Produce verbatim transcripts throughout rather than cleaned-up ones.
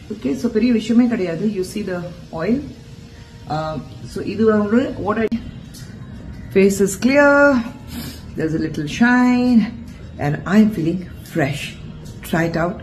Okay, so பெரிய விஷயமே கிடையாது. You see the oil. Uh, so இது வந்து what I face is clear. There's a little shine and I'm feeling fresh. Try it out.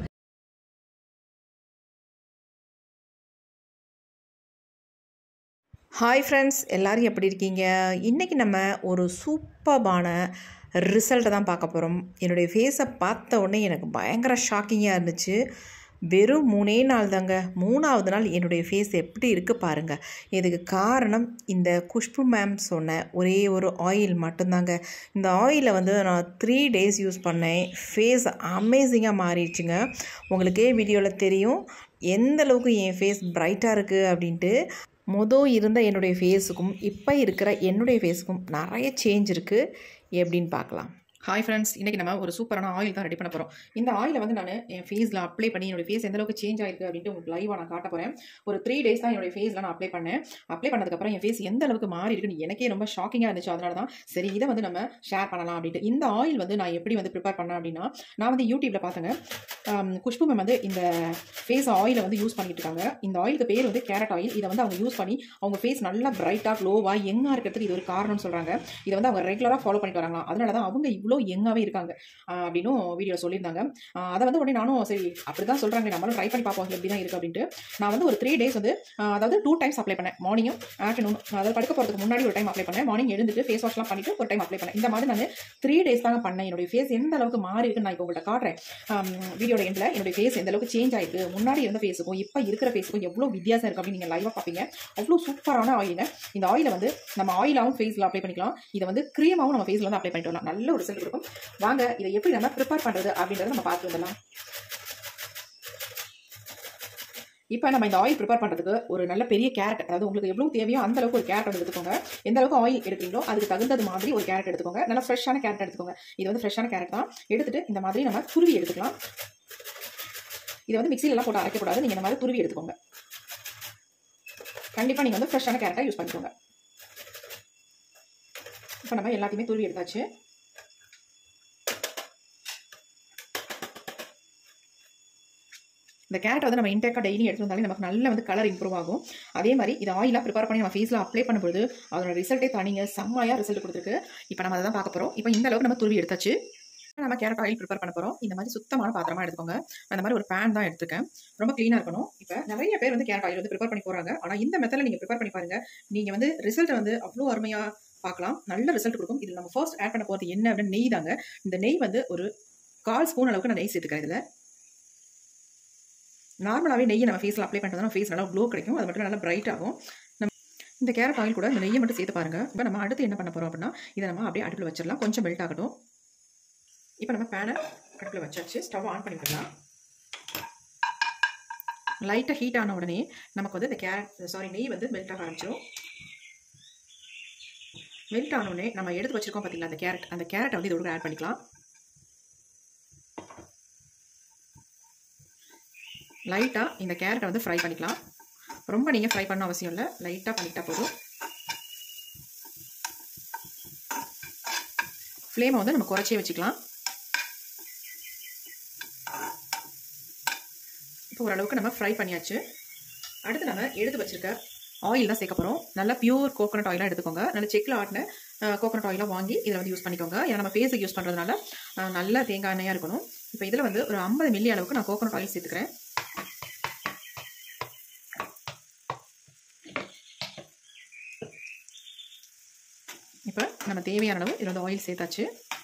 Hi friends, எல்லோரும் எப்படி இருக்கீங்க? இன்றைக்கி நம்ம ஒரு சூப்பர்பான ரிசல்ட்டை தான் பார்க்க போகிறோம். என்னுடைய ஃபேஸை பார்த்த உடனே எனக்கு பயங்கர ஷாக்கிங்காக இருந்துச்சு. வெறும் மூணே நாள் தாங்க. மூணாவது நாள் என்னுடைய ஃபேஸ் எப்படி இருக்குது பாருங்கள். இதுக்கு காரணம் இந்த குஷ்பு மேம் சொன்ன ஒரே ஒரு ஆயில் மட்டும்தாங்க. இந்த ஆயிலை வந்து நான் த்ரீ டேஸ் யூஸ் பண்ணேன். ஃபேஸ் அமேசிங்காக மாறிடுச்சுங்க. உங்களுக்கே வீடியோவில் தெரியும் எந்த அளவுக்கு என் ஃபேஸ் பிரைட்டாக இருக்குது அப்படின்ட்டு. மொதல் இருந்த என்னுடைய ஃபேஸுக்கும் இப்போ இருக்கிற என்னுடைய ஃபேஸுக்கும் நிறைய சேஞ்ச் இருக்குது. எப்படின்னு பார்க்கலாம். ஹாய் ஃப்ரெண்ட்ஸ், இன்றைக்கி நம்ம ஒரு சூப்பரான ஆயில் தான் ரெடி பண்ண போகிறோம். இந்த ஆயிலை வந்து நான் என் ஃபேஸில் அப்ளை பண்ணி என்னோடய ஃபேஸ் எந்த அளவுக்கு சேஞ்ச் ஆயிருக்கு அப்படின்ட்டு உங்களுக்கு லைவாக நான் காட்ட போகிறேன். ஒரு த்ரீ டேஸ் தான் என்னோடய ஃபேஸில் நான் அப்ளை பண்ணேன். அப்ளை பண்ணதுக்கப்புறம் என் ஃபேஸ் எந்த அளவுக்கு மாறி இருக்குன்னு எனக்கே ரொம்ப ஷாக்கிங்காக இருந்துச்சு. அதனால தான் சரி இதை வந்து நம்ம ஷேர் பண்ணலாம் அப்படின்ட்டு. இந்த ஆயில் வந்து நான் எப்படி வந்து ப்ரிப்பேர் பண்ணேன் அப்படின்னா, நான் வந்து யூடியூப்பில் பார்த்தேங்க. குஷ்பு மேம் வந்து இந்த ஃபேஸ் ஆயிலை வந்து யூஸ் பண்ணிட்டு இருக்காங்க. இந்த ஆயிலுக்கு பேர் வந்து கேரட் ஆயில். இதை வந்து அவங்க யூஸ் பண்ணி அவங்க ஃபேஸ் நல்லா பிரைட்டாக க்ளோவாக யங்காக இருக்கிறதுக்கு இது ஒரு காரணம்னு சொல்கிறாங்க. இதை வந்து அவங்க ரெகுலராக ஃபாலோ பண்ணிட்டு வராங்களாம். அதனால தான் அவங்க இவ்வளோ யங்காகவே இருக்காங்க அப்படின்னு வீடியோவில் சொல்லியிருந்தாங்க. அதை வந்து உடனே நானும் சரி அப்படி தான் சொல்கிறாங்க, நம்மளும் ட்ரை பண்ணி பார்ப்போம் எப்படி தான் இருக்குது அப்படின்ட்டு. நான் வந்து ஒரு த்ரீ டேஸ் வந்து அதாவது டூ டைம்ஸ் அப்ளை பண்ணேன். மார்னிங்கும் ஆஃப்டர்நூன், அதாவது படுக்க போகிறதுக்கு முன்னாடி ஒரு டைம் அப்ளை பண்ணேன். மார்னிங் எழுந்துட்டு ஃபேஸ் வாஷ்லாம் பண்ணிட்டு ஒரு டைம் அப்ளை பண்ணேன். இந்த மாதிரி நான் த்ரீ டேஸ் தாங்க பண்ணேன். என்னுடைய ஃபேஸ் எந்த அளவுக்கு மாறி இருக்குன்னு நான் இப்போ உங்கள்கிட்ட காட்டுறேன். வீடியோட எண்டில் என்னுடைய ஃபேஸ் எந்த அளவுக்கு சேஞ்ச் ஆயிருக்கு, முன்னாடி இருந்த ஃபேஸுக்கும் இப்போ இருக்கிற ஃபேஸுக்கும் எவ்வளோ வித்தியாசம் இருக்குது அப்படின்னு நீங்கள் லைவாக பார்ப்பீங்க. அவ்வளோ சூப்பரான ஆயிலுங்க. இந்த ஆயிலை வந்து நம்ம ஆயிலாகவும் ஃபேஸில் அப்ளை பண்ணிக்கலாம். இதை வந்து க்ரீமாகவும் நம்ம ஃபேஸில் வந்து அப்ளை பண்ணிட்டு வரலாம். நல்ல ஒரு ரிசல்ட் இருக்கும். வாங்க இதை எப்படி நம்ம ப்ரிப்பேர் பண்ணுறது அப்படின்றத நம்ம பார்த்து வந்துடலாம். இப்போ நம்ம இந்த ஆயில் ப்ரிப்பேர் பண்ணுறதுக்கு ஒரு நல்ல பெரிய கேரட், அதாவது உங்களுக்கு எவ்வளோ தேவையோ அந்த அளவுக்கு ஒரு கேரட் வந்து எடுத்துக்கோங்க. எந்த அளவுக்கு ஆயில் எடுக்கிறீங்களோ அதுக்கு தகுந்தது மாதிரி ஒரு கேரட் எடுத்துக்கோங்க. நல்லா ஃப்ரெஷ்ஷான கேரட் எடுத்துக்கோங்க. இது வந்து ஃப்ரெஷ்ஷான கேரட் தான். எடுத்துட்டு இந்த மாதிரி நம்ம துருவி எடுத்துக்கலாம். இதை வந்து மிக்சிலெலாம் போட்டு அரைக்கக்கூடாது. நீங்கள் இந்த மாதிரி துருவி எடுத்துக்கோங்க. கண்டிப்பாக நீங்கள் வந்து ஃப்ரெஷ்ஷான கேரட்டை யூஸ் பண்ணிக்கோங்க. இப்போ நம்ம எல்லாத்தையுமே துருவி எடுத்தாச்சு. இந்த கேரட் வந்து நம்ம இன்டேக்காக டெய்லி எடுத்து வந்தாலே நமக்கு நல்ல வந்து கலர் இம்ப்ரூவ் ஆகும். அதே மாதிரி இது ஆயிலாக ப்ரிப்பேர் பண்ணி நம்ம ஃபேஸில் அப்ளை பண்ணும்போது அதோட ரிசல்ட்டே தனிங்க செம்மையாக ரிசல்ட் கொடுத்துருக்கு. இப்போ நம்ம அதை தான் பார்க்க போகிறோம். இப்போ இந்த அளவுக்கு நம்ம துருவி எடுத்தாச்சு. நம்ம கேரட் ஆயில் ப்ரிப்பேர் பண்ண போகிறோம். இந்த மாதிரி சுத்தமான பாத்திரமா எடுத்துக்கோங்க. அந்த மாதிரி ஒரு பேன் தான் எடுத்துக்கேன். ரொம்ப க்ளீனாக இருக்கணும். இப்போ நிறைய பேர் வந்து கேரட் ஆயில் வந்து ப்ரிப்பேர் பண்ணி போகிறாங்க. ஆனால் இந்த மெத்தடில் நீங்கள் ப்ரிப்பேர் பண்ணி பாருங்கள். நீங்கள் வந்து ரிசல்ட்டை வந்து அவ்வளோ அருமையாக பார்க்கலாம். நல்ல ரிசல்ட் கொடுக்கும். இதில் நம்ம ஃபர்ஸ்ட் ஆட் பண்ண போகிறது என்ன அப்படின்னு நெய் தாங்க. இந்த நெய் வந்து ஒரு கால் ஸ்பூன் அளவுக்கு நான் நெய் சேர்த்துக்கிறேன். இதில் நார்மலாகவே நெய்யை நம்ம ஃபேஸில் அப்ளை பண்ணுறது நம்ம ஃபேஸ் நல்லா க்ளோ கிடைக்கும். அது மட்டும் நல்லா பிரைட் ஆகும். நம்ம இந்த கேரட் ஆயில் கூட இந்த நெய்யை மட்டும் சேர்த்து பாருங்கள். இப்போ நம்ம அடுத்து என்ன பண்ண போகிறோம் அப்படின்னா, இதை நம்ம அப்படியே அடுப்பில் வச்சிடலாம். கொஞ்சம் மெல்ட் ஆகட்டும். இப்போ நம்ம பேனை அடுப்பில் வச்சாச்சு. ஸ்டவ் ஆன் பண்ணி விடலாம். லைட்டாக ஹீட் ஆன உடனே நமக்கு வந்து இந்த கேரட் சாரி நெய் வந்து மெல்ட் ஆக ஆரம்பிச்சிடும். மெல்ட் ஆன உடனே நம்ம எடுத்து வச்சிருக்கோம் பார்த்தீங்களா அந்த கேரட், அந்த கேரட்டை வந்து இதோட ஆட் பண்ணிக்கலாம். லைட்டாக இந்த கேரட்டை வந்து ஃப்ரை பண்ணிக்கலாம். ரொம்ப நீங்கள் ஃப்ரை பண்ண அவசியம் இல்லை. லைட்டாக பண்ணிட்டா போதும். ஃப்ளேமை வந்து நம்ம குறைச்சே வச்சுக்கலாம். இப்போ ஓரளவுக்கு நம்ம ஃப்ரை பண்ணியாச்சு. அடுத்து நம்ம எடுத்து வச்சுருக்க ஆயில் தான் சேர்க்க போகிறோம். நல்லா பியூர் கோகோனட் ஆயிலாக எடுத்துக்கோங்க. நல்ல செக்கில் ஆட்டின கோகோனட் ஆயிலாக வாங்கி இதில் வந்து யூஸ் பண்ணிக்கோங்க. ஏன்னா நம்ம ஃபேஸுக்கு யூஸ் பண்ணுறதுனால நல்ல தேங்காய் எண்ணெயாக இருக்கணும். இப்போ இதில் வந்து ஒரு ஐம்பது மில்லி அளவுக்கு நான் கோகோனட் ஆயில் சேர்த்துக்கிறேன். இப்போ நம்ம தேவையான அளவு இதில் வந்து ஆயில் சேர்த்தாச்சு.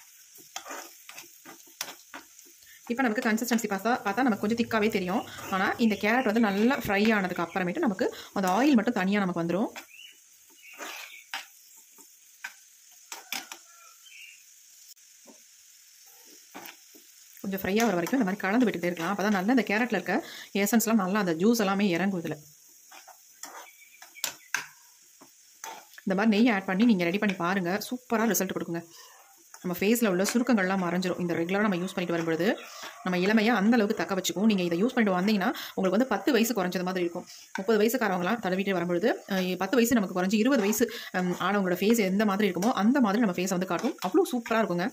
இப்போ நமக்கு கன்சிஸ்டன்சி பார்த்தா பார்த்தா நமக்கு கொஞ்சம் திக்காகவே தெரியும். ஆனால் இந்த கேரட் வந்து நல்லா ஃப்ரை ஆனதுக்கு அப்புறமேட்டு நமக்கு அந்த ஆயில் மட்டும் தனியாக நமக்கு வந்துடும். கொஞ்சம் ஃப்ரை ஆகிற வரைக்கும் இந்த மாதிரி கலந்து விட்டுட்டே இருக்கலாம். அப்போ தான் நல்லா இந்த கேரட்டில் இருக்க எசன்ஸ்லாம் நல்லா அந்த ஜூஸ் எல்லாமே இறங்கும். இதில் இந்த மாதிரி நெய் ஆட் பண்ணி நீங்கள் ரெடி பண்ணி பாருங்கள். சூப்பராக ரிசல்ட் கொடுக்குங்க. நம்ம ஃபேஸில் உள்ள சுருக்கங்கள்லாம் மறைஞ்சிரும். இந்த ரெகுலராக நம்ம யூஸ் பண்ணிட்டு வரும்போது நம்ம இளமையாக அந்த அளவுக்கு தக்க வச்சுக்கும். நீங்கள் இதை யூஸ் பண்ணிட்டு வந்தீங்கன்னா உங்களுக்கு வந்து பத்து வயசு குறைஞ்சது மாதிரி இருக்கும். முப்பது வயசுக்காரவங்களாம் தடவிட்டு வரும்பொழுது பத்து வயசு நமக்கு குறைஞ்சி இருபது வயசு ஆனவங்களோட ஃபேஸ் எந்த மாதிரி இருக்குமோ அந்த மாதிரி நம்ம ஃபேஸை வந்து காட்டும். அவ்வளோ சூப்பராக இருக்குங்க.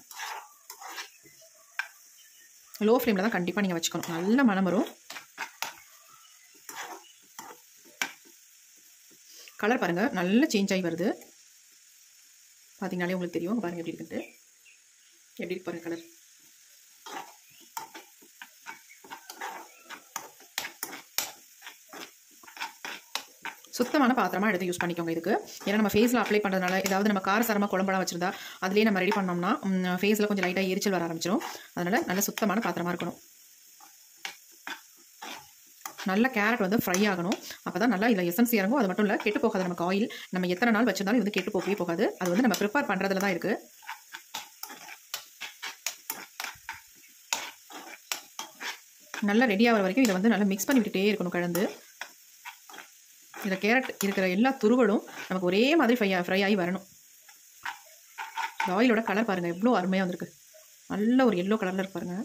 லோ ஃப்ளேமில் தான் கண்டிப்பாக நீங்கள் வச்சுக்கணும். நல்ல மனம் வரும். கலர் பாருங்கள் நல்லா சேஞ்ச் ஆகி வருது. பார்த்தீங்கனாலே உங்களுக்கு தெரியும். பாருங்கள் எப்படி இருக்குன்ட்டு. எப்படி இருக்கு பாருங்கள் கலர். சுத்தமான பாத்திரமாக எடுத்து யூஸ் பண்ணிக்கோங்க இதுக்கு. ஏன்னா நம்ம ஃபேஸில் அப்ளை பண்ணுறதுனால ஏதாவது நம்ம காரசாரமாக குழம்பெல்லாம் வச்சுருந்தா அதுலேயே நம்ம ரெடி பண்ணோம்னா ஃபேஸில் கொஞ்சம் லைட்டாக எரிச்சல் வர ஆரம்பிச்சிடும். அதனால் நல்ல சுத்தமான பாத்திரமாக இருக்கணும். நல்ல கேரட் வந்து ஃப்ரை ஆகணும். அப்போ தான் நல்லா இதில் எசன்ஸ் இறங்கும். அது மட்டும் இல்லை கெட்டு போகாது. நமக்கு ஆயில் நம்ம எத்தனை நாள் வச்சிருந்தாலும் இது வந்து கெட்டு போகவே போகாது. அது வந்து நம்ம ப்ரிப்பேர் பண்ணுறதுல தான் இருக்குது. நல்லா ரெடி ஆகிற வரைக்கும் இதை வந்து நல்லா மிக்ஸ் பண்ணி விட்டுட்டே இருக்கணும் கலந்து. இதில் கேரட் இருக்கிற எல்லா துருவலும் நமக்கு ஒரே மாதிரி ஃப்ரை ஃப்ரை ஆகி வரணும். இந்த ஆயிலோட கலர் பாருங்கள் எவ்வளோ அருமையாக வந்திருக்கு. நல்ல ஒரு எல்லோ கலரில் இருக்கு பாருங்கள்.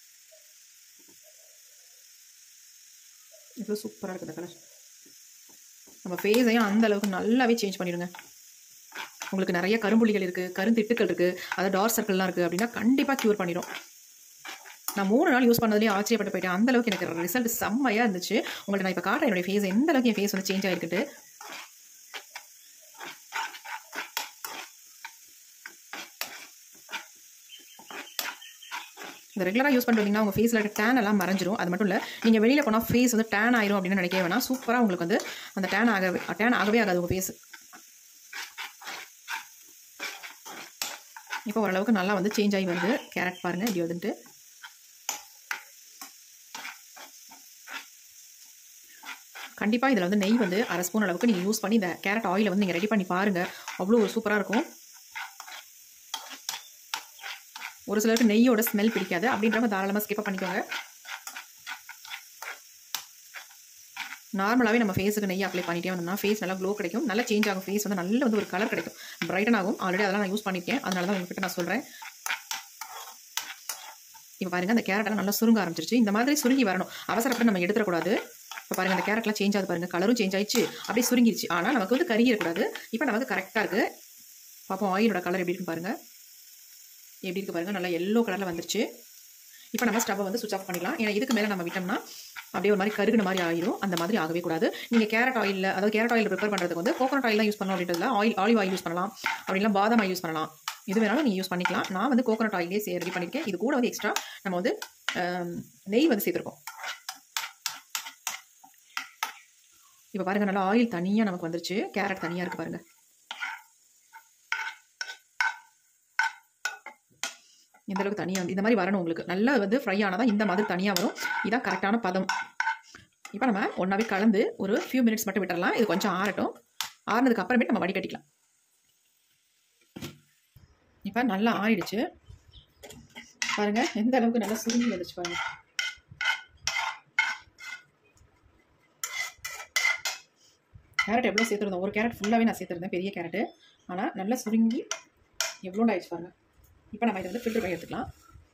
எவ்வளோ சூப்பராக இருக்குது இந்த கலர். நம்ம ஃபேஸையும் அந்த அளவுக்கு நல்லாவே சேஞ்ச் பண்ணிடுங்க. உங்களுக்கு நிறைய கரும்புள்ளிகள் இருக்குது, கருந்திட்டுக்கள் இருக்குது, அதாவது டார்க் சர்க்கிள்லாம் இருக்குது அப்படின்னா கண்டிப்பாக க்யூர் பண்ணிடும். நான் மூணு நாள் யூஸ் பண்ணதுலேயே ஆச்சரியப்பட்டு போயிட்டேன். அந்தளவுக்கு எனக்கு ரிசல்ட் செம்மையாக இருந்துச்சு. உங்கள்கிட்ட நான் இப்போ காட்டுறேன் என்னுடைய ஃபேஸ் எந்த அளவுக்கு என் ஃபேஸ் வந்து சேஞ்ச் ஆகிருக்குட்டு. இந்த ரெகுலராக யூஸ் பண்ணிட்டு வந்தீங்கன்னா உங்கள் ஃபேஸில் இருக்க டேன் எல்லாம் மறைஞ்சிரும். அது மட்டும் இல்லை நீங்கள் வெளியில் போனால் ஃபேஸ் வந்து டேன் ஆயிரும் அப்படின்னு நினைக்க வேணாம். சூப்பராக உங்களுக்கு வந்து அந்த டேன் ஆகவே டேன் ஆகவே ஆகாது உங்கள் ஃபேஸ். இப்போ ஓரளவுக்கு நல்லா வந்து சேஞ்ச் ஆகி வருது. கேரட் பாருங்கள் இப்படி வந்துட்டு. கண்டிப்பாக இதில் வந்து நெய் வந்து அரை ஸ்பூன் அளவுக்கு நீங்கள் யூஸ் பண்ணி இந்த கேரட் ஆயிலை வந்து நீங்கள் ரெடி பண்ணி பாருங்கள். அவ்வளோ ஒரு சூப்பராக இருக்கும். ஒரு சிலருக்கு நெய்யோட ஸ்மெல் பிடிக்காது. அப்படின்றவங்க தாராளமாக ஸ்கிப் பண்ணிக்கோங்க. நார்மலாகவே நம்ம ஃபேஸுக்கு நெய் அப்ளை பண்ணிட்டே வந்தோம்னா ஃபேஸ் நல்லா க்ளோ கிடைக்கும். நல்லா சேஞ்ச் ஆகும். ஃபேஸ் வந்து நல்ல வந்து ஒரு கலர் கிடைக்கும். பிரைட்டன் ஆகும். ஆல்ரெடி அதெல்லாம் நான் யூஸ் பண்ணியிருக்கேன். அதனால தான் உங்ககிட்ட நான் சொல்கிறேன். இப்போ பாருங்கள் அந்த கேரட்டெல்லாம் நல்லா சுருங்க ஆரம்பிச்சிருச்சு. இந்த மாதிரி சுருங்கி வரணும். அவசரப்பட்டு நம்ம எடுத்துடக்கூடாது. இப்போ பாருங்கள் அந்த கேரட்லாம் சேஞ்ச் ஆகுது பாருங்கள். கலரும் சேஞ்ச் ஆயிடுச்சு. அப்படியே சுருங்கிடுச்சு. ஆனால் நமக்கு வந்து கருகிடக்கூடாது. இப்போ நமக்கு கரெக்டாக இருக்குது. பார்ப்போம் ஆயிலோட கலர் எப்படி இருக்குன்னு பாருங்கள். எப்படி இருக்குது பாருங்கள். நல்லா எல்லோ கலரில் வந்துருச்சு. இப்போ நம்ம ஸ்டவ்வை வந்து சுவிட்ச் ஆஃப் பண்ணிக்கலாம். ஏன்னா இதுக்கு மேலே நம்ம விட்டோம்னா அப்படியே ஒரு மாதிரி கருகுன மாதிரி ஆயிரும். அந்த மாதிரி ஆகவே கூடாது. நீங்கள் கேரட் ஆயிலில் அதாவது கேரட் ஆயில் ப்ரிப்பேர் பண்ணுறதுக்கு வந்து கோகோனட் ஆயில் தான் யூஸ் பண்ணலாம் அப்படின்றதுல ஆயில் ஆலிவ் ஆயில் யூஸ் பண்ணலாம். அப்படின்னா பாதாம் ஆயில் யூஸ் பண்ணலாம். இது வேணாலும் நீங்கள் யூஸ் பண்ணிக்கலாம். நான் வந்து கோகோனட் ஆயிலே சே ரெடி பண்ணியிருக்கேன். இது கூட வந்து எக்ஸ்ட்ரா நம்ம வந்து நெய் வந்து சேர்த்துருக்கோம். இப்போ பாருங்கள் நல்லா ஆயில் தனியாக நமக்கு வந்துருச்சு. கேரட் தனியாக இருக்குது பாருங்கள். இந்த அளவுக்கு தனியாக வந்து இந்த மாதிரி வரணும். உங்களுக்கு நல்லா வந்து ஃப்ரை ஆனால் தான் இந்த மாதிரி தனியாக வரும். இதுதான் கரெக்டான பதம். இப்போ நம்ம ஒன்றாவே கலந்து ஒரு ஃபியூ மினிட்ஸ் மட்டும் விட்டுறலாம். இது கொஞ்சம் ஆறட்டும். ஆறுனதுக்கு அப்புறமேட்டு நம்ம வடிகட்டிக்கலாம். இப்போ நல்லா ஆறிடுச்சு பாருங்கள். எந்த அளவுக்கு நல்லா சுருங்கி வந்துச்சு பாருங்கள். கேரட் எவ்வளோ சேர்த்துருந்தோம். ஒரு கேரட் ஃபுல்லாகவே நான் சேர்த்துருந்தேன், பெரிய கேரட்டு. ஆனால் நல்லா சுருங்கி எவ்வளோ ஆயிடுச்சு பாருங்கள். இப்போ நம்ம இதை வந்து ஃபில்டர் பண்ணி எடுத்துக்கலாம்.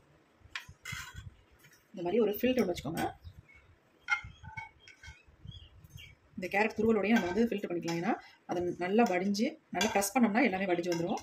இந்த மாதிரி ஒரு ஃபில்டர் ஒன்று வச்சுக்கோங்க. இந்த கேரட் துருவலோடையே நம்ம வந்து ஃபில்டர் பண்ணிக்கலாம். ஏன்னா அதை நல்லா வடிஞ்சு நல்லா ப்ரெஸ் பண்ணோம்னா எல்லாமே வடிஞ்சு வந்துடும்.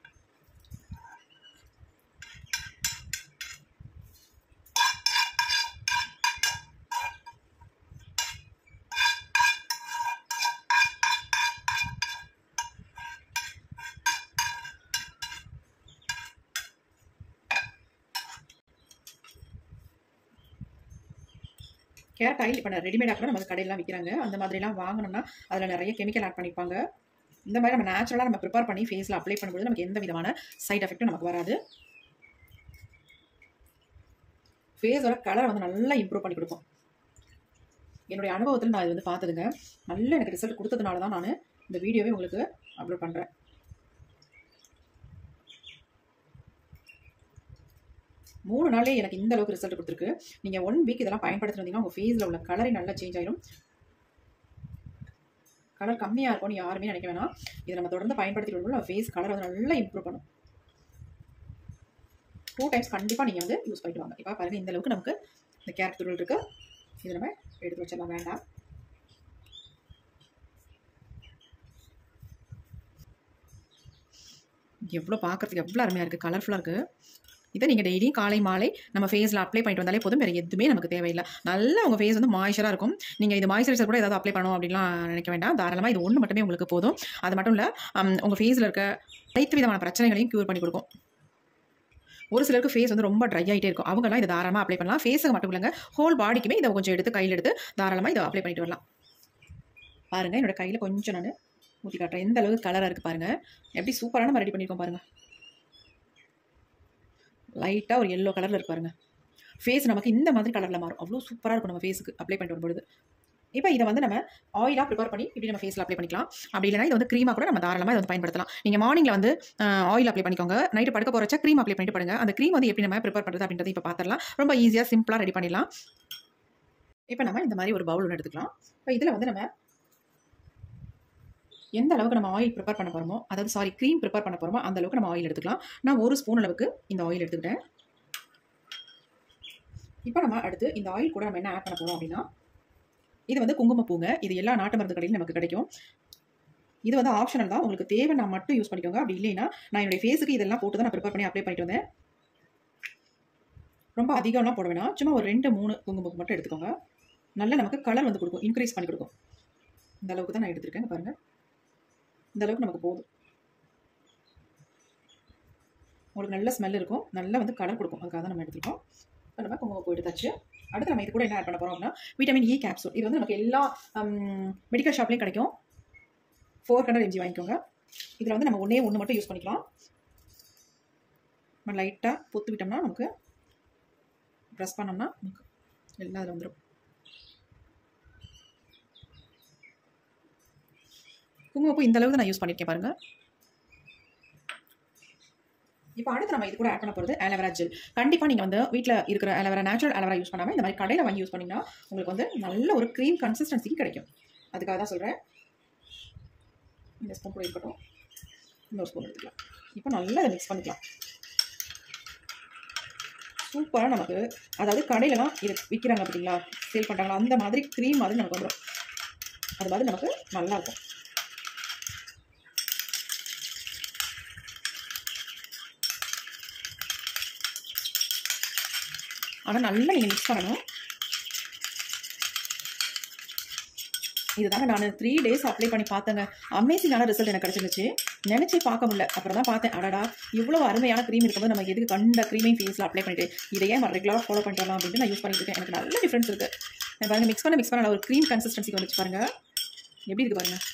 கேரட் ஆயில் இப்போ ரெடிமேடாக கூட நம்ம கடையெல்லாம் விற்கிறாங்க. அந்த மாதிரிலாம் வாங்கினோம்னா அதில் நிறைய கெமிக்கல் ஆட் பண்ணிப்பாங்க. இந்த மாதிரி நம்ம நேச்சுரலாக நம்ம ப்ரிப்பேர் பண்ணி ஃபேஸில் அப்ளை பண்ணும்போது நமக்கு எந்த விதமான சைட் எஃபெக்ட்டும் நமக்கு வராது. ஃபேஸோட கலரை வந்து நல்லா இம்ப்ரூவ் பண்ணி கொடுக்கும். என்னுடைய அனுபவத்தில் நான் இது வந்து பார்த்ததுங்க. நல்லா எனக்கு ரிசல்ட் கொடுத்ததுனால தான் நான் இந்த வீடியோவே உங்களுக்கு அப்லோட் பண்ணுறேன். மூணு நாளே எனக்கு இந்த அளவுக்கு ரிசல்ட் கொடுத்துருக்கு. நீங்கள் ஒன் வீக் இதெல்லாம் பயன்படுத்தினீங்கன்னா உங்கள் ஃபேஸில் உள்ள கலரே நல்லா சேஞ்ச் ஆயிடும். கலர் கம்மியாக இருக்கும்னு யாருமே நினைக்க வேணாம். இதை நம்ம தொடர்ந்து பயன்படுத்திட்டு வரும்போது நம்ம ஃபேஸ் கலர் வந்து நல்லா இம்ப்ரூவ் பண்ணும். டூ டைம்ஸ் கண்டிப்பாக நீங்கள் வந்து யூஸ் பண்ணிட்டு வாங்க. இப்போ பாருங்கள் இந்த அளவுக்கு நமக்கு இந்த கேரட் துருள் இருக்குது. இதை நம்ம எடுத்து வச்சிடலாம். வேண்டாம். எவ்வளோ பார்க்குறதுக்கு எவ்வளோ அருமையாக இருக்குது. கலர்ஃபுல்லாக இருக்குது. இதை நீங்கள் டெய்லி காலை மாலை நம்ம ஃபேஸில் அப்ளை பண்ணிட்டு வந்தாலே போதும், வேறு எதுவுமே நமக்கு தேவையில்லை. நல்லா உங்கள் ஃபேஸ் வந்து மாய்ச்சராக இருக்கும். நீங்கள் இது மாய்ச்சரைசர் கூட ஏதாவது அப்ளை பண்ணணும் அப்படின்லாம் நினைக்க வேண்டாம். தாராளமாக இது ஒன்று மட்டுமே உங்களுக்கு போதும். அது மட்டும் இல்லை, உங்கள் ஃபேஸில் இருக்க அனைத்து விதமான பிரச்சனைகளையும் க்யூர் பண்ணி கொடுக்கும். ஒரு சிலருக்கு ஃபேஸ் வந்து ரொம்ப ட்ரை ஆகிட்டே இருக்கும். அவங்கெல்லாம் இதை தாராளமாக அப்ளை பண்ணலாம். ஃபேஸுக்கு மட்டும் இல்லைங்க, ஹோல் பாடிக்குமே இதை கொஞ்சம் எடுத்து கையில் எடுத்து தாராளமாக இதை அப்ளை பண்ணிட்டு வரலாம். பாருங்கள், என்னோட கையில் கொஞ்சம் நான் ஊற்றி காட்டுறேன். எந்த அளவுக்கு கலராக இருக்குது பாருங்கள். எப்படி சூப்பரான நம்ம ரெடி பண்ணியிருக்கோம் பாருங்கள். லைட்டாக ஒரு எல்லோ கலரில் இருக்கு பாருங்க. ஃபேஸ் நமக்கு இந்த மாதிரி கலரில் மாறும். அவ்வளோ சூப்பராக இருக்கும் நம்ம ஃபேஸுக்கு அப்ளை பண்ணிட்டு வரும்பொழுது. இப்போ இதை வந்து நம்ம ஆயிலாக ப்ரிப்பேர் பண்ணி இப்படி நம்ம ஃபேஸில் அப்ளை பண்ணிக்கலாம். அப்படி இல்லைனா இது வந்து க்ரீமாக கூட நம்ம தாராளமாக இதை வந்து பயன்படுத்தலாம். நீங்கள் மார்னிங்கில் வந்து ஆயில் அப்ளை பண்ணிக்கோங்க, நைட்டு படுக்க போகிறச்சா க்ரீம் அப்ளை பண்ணிட்டு படுங்க. அந்த க்ரீம் வந்து எப்படி நம்ம ப்ரிப்பேர் பண்ணுறது அப்படின்றது இப்போ பார்த்துடலாம். ரொம்ப ஈஸியாக சிம்பிளாக ரெடி பண்ணிடலாம். இப்போ நம்ம இந்த மாதிரி ஒரு பவுல் ஒன்று எடுத்துக்கலாம். இப்போ இதில் வந்து நம்ம எந்த அளவுக்கு நம்ம ஆயில் ப்ரிப்பேர் பண்ண போகிறோமோ, அதாவது சாரி க்ரீம் ப்ரிப்பேர் பண்ண போகிறோமோ அந்த அளவுக்கு நம்ம ஆயில் எடுத்துக்கலாம். நான் ஒரு ஸ்பூன் அளவுக்கு இந்த ஆயில் எடுத்துக்கிட்டேன். இப்போ நம்ம அடுத்து இந்த ஆயில் கூட நம்ம என்ன ஆட் பண்ண போகிறோம் அப்படின்னா, இது வந்து குங்குமப்பூங்க. இது எல்லா நாட்டு மருந்து கடையிலும் நமக்கு கிடைக்கும். இது வந்து ஆப்ஷனல் தான், உங்களுக்கு தேவை நான் மட்டும் யூஸ் பண்ணிக்கோங்க. அப்படி இல்லைன்னா நான் என்னுடைய ஃபேஸுக்கு இதெல்லாம் போட்டு தான் நான் ப்ரிப்பேர் பண்ணி அப்ளை பண்ணிட்டு வந்தேன். ரொம்ப அதிகம்லாம் போட வேணாம், சும்மா ஒரு ரெண்டு மூணு குங்குமப்பூ மட்டும் எடுத்துக்கோங்க. நல்லா நமக்கு கலர் வந்து கொடுக்கும், இன்க்ரீஸ் பண்ணி கொடுக்கும். இந்த அளவுக்கு தான் நான் எடுத்துருக்கேன் பாருங்கள். இந்த அளவுக்கு நமக்கு போதும். உங்களுக்கு நல்ல ஸ்மெல் இருக்கும், நல்லா வந்து கலர் கொடுக்கும். அதுக்காக தான் நம்ம எடுத்துருக்கோம். இப்போ நம்ம குங்குமப்பூ எடுத்தாச்சு. அடுத்து நம்ம இது கூட என்ன ஆட் பண்ண போகிறோம் அப்படின்னா, விட்டமின் இ கேப்சூல். இது வந்து நமக்கு எல்லா மெடிக்கல் ஷாப்லேயும் கிடைக்கும். ஃபோர் ஹண்ட்ரட் எம்ஜி வாங்கிக்கோங்க. இதில் வந்து நம்ம ஒன்றே ஒன்று மட்டும் யூஸ் பண்ணிக்கலாம். நம்ம லைட்டாக பொத்து விட்டோம்னா நமக்கு ப்ரெஸ் பண்ணோம்னா நமக்கு எல்லாம் அதில் வந்துடும். குங்குமப்பூ இந்த அளவுக்கு நான் யூஸ் பண்ணியிருக்கேன் பாருங்கள். இப்போ அடுத்து நம்ம இது கூட ஆட் பண்ண போகிறது ஆலோவேரா ஜெல். கண்டிப்பாக நீங்கள் வந்து வீட்டில் இருக்கிற ஆலோவேரா, நேச்சுரல் ஆலோவேரா யூஸ் பண்ணாமல் இந்த மாதிரி கடையில் வாங்கி யூஸ் பண்ணிங்கன்னா உங்களுக்கு வந்து நல்ல ஒரு க்ரீம் கன்சிஸ்டன்சிக்கு கிடைக்கும். அதுக்காக தான் சொல்கிறேன். இந்த ஸ்பூன் கூட இருக்கட்டும், இன்னொரு ஸ்பூன் எடுத்துக்கலாம். இப்போ நல்லா இதை மிக்ஸ் பண்ணிக்கலாம். சூப்பராக நமக்கு, அதாவது கடையிலலாம் இது விற்கிறாங்க பார்த்தீங்களா, சேல் பண்ணுறாங்களா, அந்த மாதிரி க்ரீம் மாதிரி நமக்கு வந்துடும். அது மாதிரி நமக்கு நல்லாயிருக்கும். ஆனால் நல்லா நீங்கள் மிக்ஸ் பண்ணணும். இதுதாங்க நான் த்ரீ டேஸ் அப்ளை பண்ணி பார்த்தேங்க. அமேசிங்கான ரிசல்ட் எனக்கு கிடச்சிருந்துச்சு. நினச்சி பார்க்க முடியல. அப்புறம் தான் பார்த்தேன், அடடா இவ்வளோ அருமையான க்ரீம் இருக்கும்போது நம்ம எதுக்கு கண்ட க்ரீமையும் ஃபேஸில் அப்ளை பண்ணிட்டு இதையே நம்ம ரெகுலராக ஃபாலோ பண்ணிட்டு வரலாம் அப்படின்ட்டு நான் யூஸ் பண்ணிட்டு இருக்கேன். எனக்கு நல்ல டிஃப்ரென்ஸ் இருக்குது. நான் பாருங்கள், மிக்ஸ் பண்ண மிக்ஸ் பண்ண ஒரு க்ரீம் கன்சிஸ்டன்சிக்கு வந்துச்சு பாருங்கள். எப்படி இருக்குது பாருங்கள்.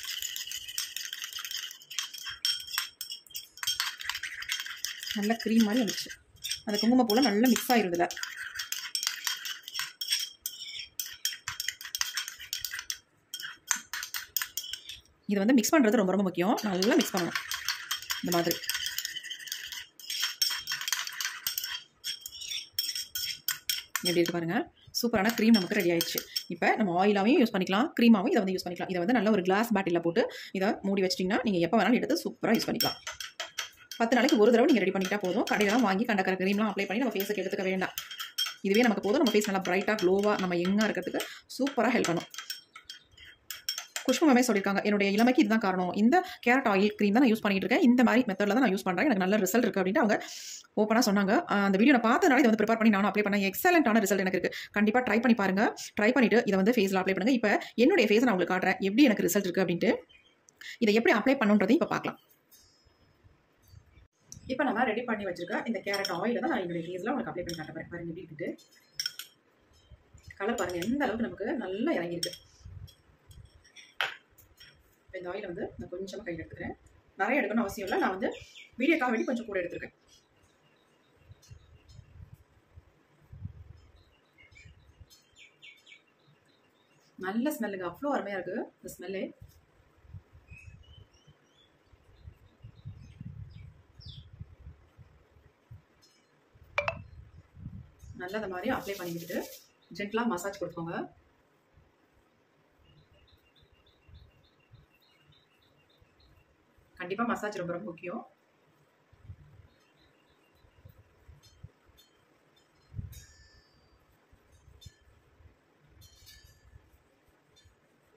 நல்ல க்ரீம் மாதிரி வந்துச்சு. அந்த குங்குமப்பூவில் நல்லா மிக்ஸ் ஆகிருதுல. இது வந்து மிக்ஸ் பண்ணுறது ரொம்ப ரொம்ப முக்கியம். நல்லா மிக்ஸ் பண்ணணும் இந்த மாதிரி. எப்படி இருக்கு பாருங்க. சூப்பரான க்ரீம் நமக்கு ரெடி ஆயிடுச்சு. இப்போ நம்ம ஆயிலாவையும் யூஸ் பண்ணிக்கலாம், க்ரீமாவும் இதை வந்து யூஸ் பண்ணிக்கலாம். இதை வந்து நல்ல ஒரு கிளாஸ் பாட்டிலில் போட்டு இதை மூடி வச்சிட்டிங்கன்னா நீங்கள் எப்போ வேணாலும் எடுத்து சூப்பராக யூஸ் பண்ணிக்கலாம். பத்து நாளைக்கு ஒரு தடவை நீங்கள் ரெடி பண்ணிட்டா போதும். கடையிலாம் வாங்கி கண்டக்கிற க்ரீம்லாம் அப்ளை பண்ணி நம்ம ஃபேஸுக்கு எடுத்துக்க வேண்டாம். இதுவே நமக்கு போதும். நம்ம ஃபேஸ் நல்லா பிரைட்டாக க்ளோவாக நம்ம யங்காக இருக்கிறதுக்கு சூப்பராக ஹெல்ப் பண்ணும். குஷ்பு மேமே சொல்லியிருக்காங்க, என்னுடைய இளமைக்கு இதுதான் காரணம், இந்த கேரட் ஆயில் க்ரீம் தான் நான் யூஸ் பண்ணிட்டு இருக்கேன், இந்த மாதிரி மெத்தடில் தான் நான் யூஸ் பண்ணுறேன், எனக்கு நல்ல ரிசல்ட் இருக்குது அப்படின்ட்டு அவங்க ஓப்பனாக சொன்னாங்க. அந்த வீடியோ நான் பார்த்தனால இதை வந்து ப்ரிப்பேர் பண்ணி நானும் அப்ளை பண்ணேன். எக்ஸலண்ட்டான ரிசல்ட் எனக்கு இருக்குது. கண்டிப்பாக ட்ரை பண்ணி பாருங்கள். ட்ரை பண்ணிவிட்டு இதை வந்து ஃபேஸில் அப்ளை பண்ணுங்கள். இப்போ என்னுடைய ஃபேஸை நான் உங்களுக்கு காட்டுறேன் எப்படி எனக்கு ரிசல்ட் இருக்குது அப்படின்ட்டு. இதை எப்படி அப்ளை பண்ணுன்றதையும் இப்போ பார்க்கலாம். இப்போ நம்ம ரெடி பண்ணி வச்சிருக்க இந்த கேரட் ஆயில் தான் நான் என்னுடைய ஃபேஸில் உங்களுக்கு அப்ளை பண்ணி காட்ட போகிறேன். பாருங்கள் எப்படி இருக்குது கலர் பாருங்கள், எந்த அளவுக்கு நமக்கு நல்லா இறங்கியிருக்கு. இந்த ஆயில் வந்து நான் கொஞ்சமாக கையில் எடுத்துக்கிறேன். நிறைய எடுக்கணும் அவசியம் இல்லை. நான் வந்து வீடியோக்காக வேண்டி கொஞ்சம் கூட எடுத்துருக்கேன். நல்ல ஸ்மெல்லுங்க, அவ்வளோ அருமையாக இருக்குது இந்த ஸ்மெல்லு. நல்லா இந்த மாதிரி அப்ளை பண்ணிக்கிட்டு ஜென்டலாக மசாஜ் கொடுத்துக்கோங்க. கண்டிப்பாக மசாஜ் ரொம்ப ரொம்ப முக்கியம்.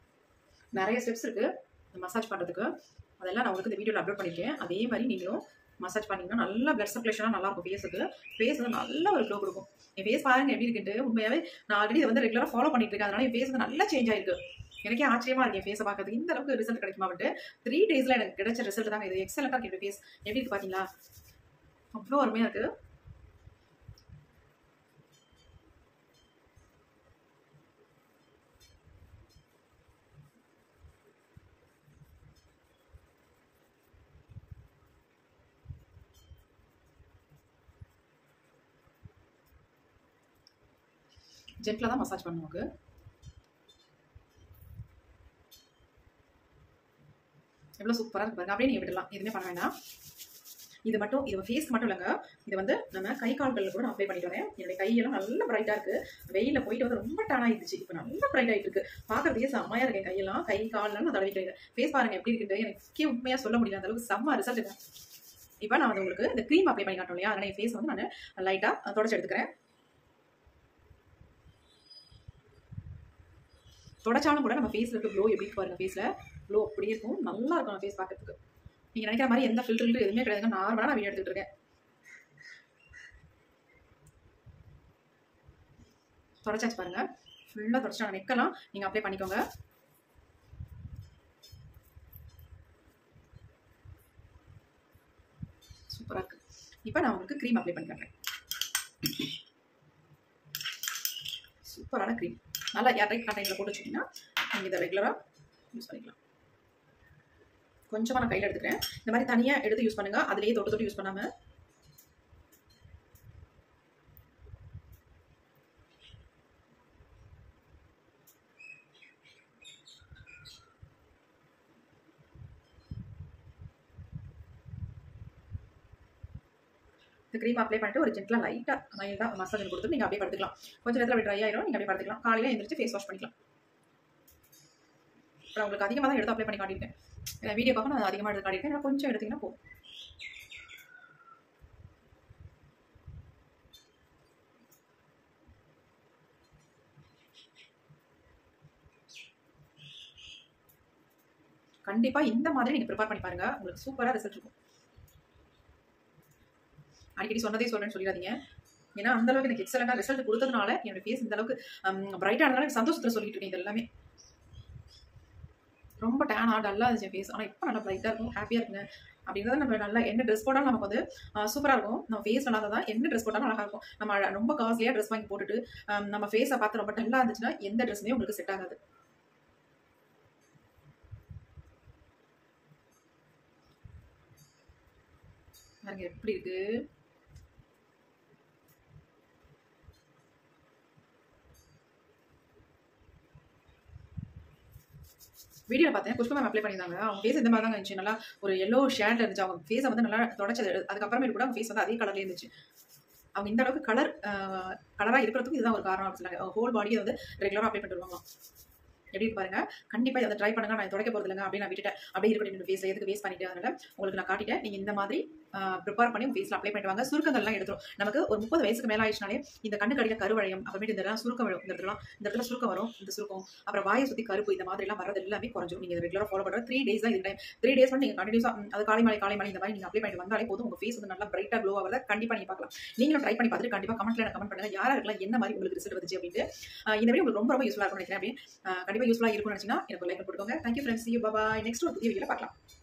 நிறைய ஸ்டெப்ஸ் இருக்குது இந்த மசாஜ் பண்ணுறதுக்கு. அதெல்லாம் நான் உங்களுக்கு இந்த வீடியோவில் அப்லோட் பண்ணியிருக்கேன். அதே மாதிரி நீங்களும் மசாஜ் பண்ணிங்கன்னா நல்லா பிளட் சர்க்குலேஷனாக நல்லா இருக்கும் ஃபேஸுக்கு. ஃபேஸ் வந்து நல்ல ஒரு க்ளோ கொடுக்கும். என் ஃபேஸ் பாருங்க எப்படி இருக்குன்ட்டு. உண்மையாகவே நான் ஆல்ரெடி இதை வந்து ரெகுலராக ஃபாலோ பண்ணிட்டு இருக்கேன். அதனால என் ஃபேஸ் வந்து நல்லா சேஞ்ச் ஆயிருக்கு. எனக்கே ஆச்சரியமா இருக்கு என் ஃபேஸை பார்க்கறதுக்கு. இந்த அளவுக்கு ரிசல்ட் கிடைக்குமா வந்துட்டு த்ரீ டேஸில் எனக்கு கிடைச்ச ரிசல்ட் தாங்க இது. எக்ஸலண்டாக இருக்கு என்னோட ஃபேஸ். எப்படி இருக்கு பார்த்தீங்களா? அவ்வளோ அருமையாக இருக்குது. ஜென்டில் தான் மசாஜ் பண்ணுவோம். எவ்வளோ சூப்பராக இருக்கு பாருங்க. அப்படியே நீங்கள் விடலாம், எதுவுமே பண்ண வேண்டாம். இது மட்டும் இது ஃபேஸ்க்கு மட்டும் இல்லைங்க, இது வந்து நம்ம கை கால்களில் கூட நான் அப்ளை பண்ணிட்டு வரேன். என்னுடைய கையெல்லாம் நல்லா பிரைட்டாக இருக்குது. வெயிலில் போயிட்டு வந்து ரொம்ப டேன் ஆகிடுச்சு. இப்போ நல்லா பிரைட் ஆகிட்டு இருக்கு. பார்க்கறதுக்கே செம்மையாக இருக்கு. என் கையெல்லாம் கை கால்லாம் நான் தடவிக்கிறேன். ஃபேஸ் பாருங்க எப்படி இருக்குது. எனக்கு உண்மையாக சொல்ல முடியல, அந்த அளவுக்கு செம்ம ரிசல்ட் இருக்கு. இப்போ நான் வந்து உங்களுக்கு இந்த க்ரீம் அப்ளை பண்ணி காட்டோம் இல்லையா, அதனால் என் ஃபேஸ் வந்து நான் லைட்டாக தொடச்சி எடுத்துக்கிறேன். தொடச்சாலும் கூட நம்ம ஃபேஸில் இருக்க க்ளோ எப்படி பாருங்க. ஃபேஸில் க்ளோ அப்படியே இருக்கும். நல்லா இருக்கும் நம்ம ஃபேஸ் பார்க்கறதுக்கு. நீங்கள் நினைக்கிற மாதிரி எந்த ஃபில்டர் எதுவுமே கிடையாதுங்க. நார்மலாக நான் வீடியோ எடுத்துகிட்டு இருக்கேன். தொடச்சாச்சு பாருங்க. ஃபுல்லாக தொடச்சா நெக்கெல்லாம் நீங்கள் அப்ளை பண்ணிக்கோங்க. சூப்பராக இருக்கு. இப்போ நான் உங்களுக்கு க்ரீம் அப்ளை பண்ணி காட்டுறேன். சூப்பரான க்ரீம். நல்லா ஏர்டைட் கண்டெய்னரில் போட்டு வச்சிட்டிங்கன்னா நீங்கள் இதை ரெகுலராக யூஸ் பண்ணிக்கலாம். கொஞ்சமாக நான் கையில் எடுத்துக்கிறேன். இந்த மாதிரி தனியாக எடுத்து யூஸ் பண்ணுங்கள். அதுலேயே தொட்டு தொட்டு யூஸ் பண்ணாமல். இந்த க்ரீம் அப்ளை பண்ணிட்டு ஒரு ஜென்டிலாக லைட்டாக மைல்டாக மசாஜ் கொடுத்துட்டு நீங்கள் அப்படியே படுத்துக்கலாம். கொஞ்சம் நேரத்தில் அப்படி ட்ரை ஆயிடும். நீங்கள் அப்படியே படுத்துக்கலாம். காலையில் எழுந்திரிச்சு ஃபேஸ் வாஷ் பண்ணிக்கலாம். இப்போ உங்களுக்கு அதிகமாக தான் எடுத்து அப்ளை பண்ணி காட்டியிருக்கேன். ஏன்னா வீடியோ பார்க்க நான் அதிகமாக எடுத்து காட்டியிருக்கேன். ஏன்னா கொஞ்சம் எடுத்திங்கன்னா போதும். கண்டிப்பாக இந்த மாதிரி நீங்கள் ப்ரிப்பேர் பண்ணி பாருங்கள். உங்களுக்கு சூப்பராக ரிசல்ட் இருக்கும். அடிக்கடி சொன்னதே சொல்றேன்னு சொல்லிடாதீங்க. ஏன்னா அந்த அளவுக்கு எனக்கு எக்ஸலண்டா ரிசல்ட் கொடுத்ததுனால என்னோட ஃபேஸ் இந்த அளவுக்கு பிரைட்டா இருந்தனால எனக்கு சந்தோஷத்துல சொல்லிட்டு இருக்கேன். இது எல்லாமே ரொம்ப டேன் ஆட் டல்லா இருந்துச்சு ஃபேஸ். ஆனால் இப்போ நல்லா பிரைட்டா இருக்கும், ஹாப்பியா இருக்குங்க. அப்படிங்கிறத நம்ம நல்லா என்ன ட்ரெஸ் போட்டாலும் நமக்கு வந்து சூப்பராக இருக்கும். நம்ம ஃபேஸ் நல்லா தான் என்ன ட்ரெஸ் போட்டாலும் அழகாக இருக்கும். நம்ம ரொம்ப காஸ்ட்லியாக ட்ரெஸ் வாங்கி போட்டுட்டு நம்ம ஃபேஸை பார்த்து ரொம்ப டல்லா இருந்துச்சுன்னா எந்த ட்ரெஸ்ஸுமே உங்களுக்கு செட் ஆகாது. பாருங்க எப்படி இருக்கு. வீடியோ பார்த்தேன், புஷ்பா மேம் அப்ளை பண்ணியிருந்தாங்க. அவங்க ஃபேஸ் இந்த மாதிரி தான் இருந்துச்சு. நல்லா ஒரு எல்லோ ஷேட்ல இருந்துச்சு. அவங்க ஃபேஸை வந்து நல்லா தொடச்சது. அதுக்கப்புறமேட்டு கூட அவங்க ஃபேஸ் வந்து அதே கலர்லேயே இருந்துச்சு. அவங்க இந்த அளவுக்கு கலர் கலராக இருக்கிறதுக்கு இதுதான் ஒரு காரணம் அப்படின்னு சொன்னாங்க. ஹோல் பாடியை வந்து ரெகுலராக அப்ளை பண்ணிட்டு வருவாங்க. எப்படி பாருங்க. கண்டிப்பாக அதை ட்ரை பண்ணுங்க. நான் துடைக்க போகிறது இல்லைங்க அப்படின்னு நான் விட்டுட்டேன். அப்படியே இருக்கட்டும் ஃபேஸில் எதுக்கு வேஸ்ட் பண்ணிட்டு. அதனால உங்களுக்கு நான் காட்டிட்டேன். நீங்கள் இந்த மாதிரி ப்ரிப்பேர் பண்ணி உங்கள் ஃபேஸில் அப்ளை பண்ணிட்டு வாங்க. சுருக்கங்கள்லாம் எடுத்துரும். நமக்கு ஒரு முப்பது வயசுக்கு மேலே ஆயிடுச்சுனாலே இந்த கண்ணு கடியில் கருவழையம், அப்புறமேட்டு இந்த சுருக்கம் வரும். இந்த இடத்துல இந்த இடத்துல சுருக்கம் வரும். இந்த சுருக்கம் அப்புறம் வாயை சுற்றி கருப்பு இந்த மாதிரிலாம் வரது எல்லாமே குறைஞ்சிரும். நீங்கள் ரெகுலராக ஃபாலோ பண்ணுற த்ரீ டேஸ் தான் இது டைம். த்ரீ டேஸ் வந்து நீங்கள் கண்டினியூஸாக அது காலை மலை காலை மலை இந்த மாதிரி நீங்கள் அப்ளை பண்ணிட்டு வந்தாலே போதும். உங்கள் ஃபேஸ் வந்து நல்லா பிரைட்டாக க்ளோ ஆகிறத கண்டிப்பாக நீங்கள் பார்க்கலாம். நீங்களும் ட்ரை பண்ணி பார்த்துட்டு கண்டிப்பாக கமெண்ட்ல எனக்கு கமெண்ட் பண்ணுங்க. யாராக இருக்கலாம் என்ன மாதிரி உங்களுக்கு ரிசல்ட் வந்துச்சு அப்படின்ட்டு. இந்த வீடியோ உங்களுக்கு ரொம்ப ரொம்ப யூஸ்ஃபுல்லாக இருக்கும் நினைக்கிறேன். அப்படி கண்டிப்பாக யூஸ்ஃபுல்லாக இருக்கும்னு நினச்சிங்கன்னா எனக்கு லைக் போட்டுக்கோங்க. Thank you friends. You bye. Next ஒரு புதிய வீடியோவில் பார்க்கலாம்.